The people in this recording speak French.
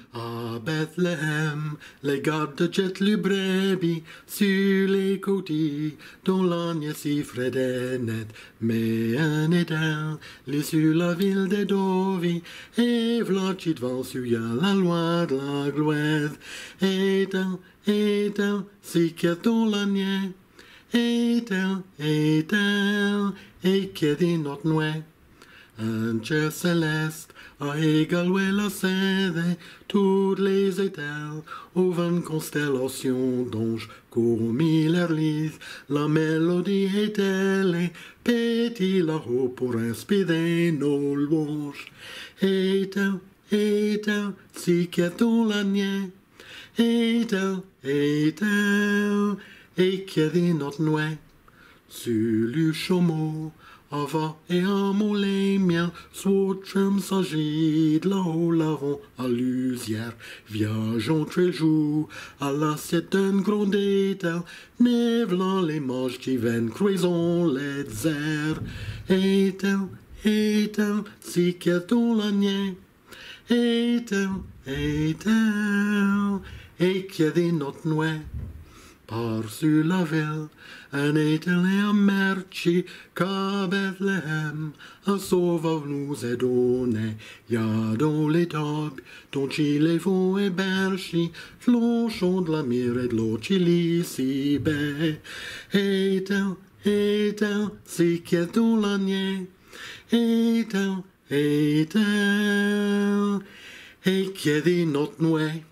À Bethléem, les gardes jettent le brebis sur les côtés, dont l'âne si frais et net. Mais un éternel, les sur la ville des Dovis, et v'là qui devant sur la loi de la gloire. Est-elle, si qu'est ton l'âne, est-elle, et qu'est dit notre nuit. Un ciel céleste a égalé la sève, toutes les étoiles, aux 20 constellations d'anges, courent mille lisent, la mélodie est-elle, et pétille là-haut pour inspirer nos louanges. Est-elle, si qu'est-on l'année, est-elle, et qu'est dit notre nuit, sur le chameau, Ava et amo les miens, swotchem s'agit de là-haut l'avant à l'usière. Viageons très jour à l'assiette d'un gros détail, nevlant les manches qui viennent, croisons les airs. Est-elle, si qu'est-on l'année, est-elle, et qui est dit notre nuit. Par-sur la ville, un éternel merci qu'à Bethléem, un sauveur nous est donné. Y'a dans les tables, dont les vaux et berchis, l'onchon de la mire et de l'eau chili si baie. Est-elle, si qu'est dans l'année, est-elle, et qui est dit notre nuit.